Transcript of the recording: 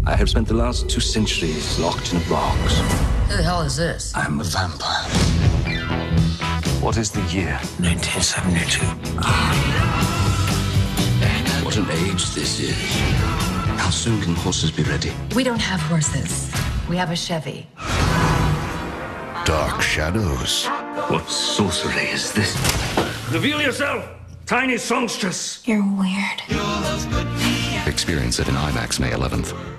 I have spent the last 2 centuries locked in a box. Who the hell is this? I'm a vampire. What is the year? 1972. What an age this is. How soon can horses be ready? We don't have horses. We have a Chevy. Dark shadows. What sorcery is this? Reveal yourself, tiny songstress. You're weird. Experience it in IMAX May 11th.